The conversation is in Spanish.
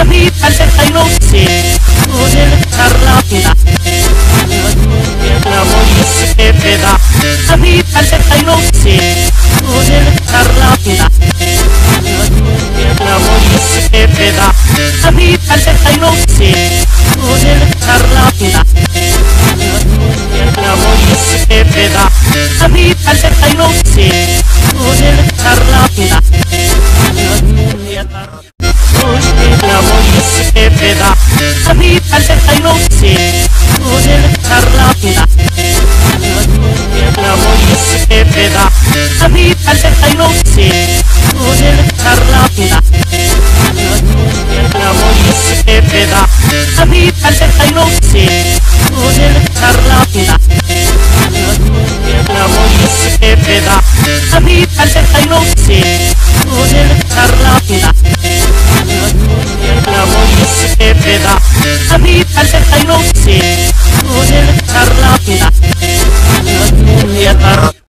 vita le noche con el charlatán. La voz se pega, la vita le noche con el charlatán. La voz se pega, la vita le noche con el charlatán. La voz se pega, la vita le noche con el charlatán. La voz se pega, la vita le noche con el charlatán. La voz se pega, la vita le noche con el charlatán. La voz se pega, la vita le noche con el charlatán. La voz se pega, la vita le noche con el charlatán. La voz se pega, la vita le noche con el charlatán.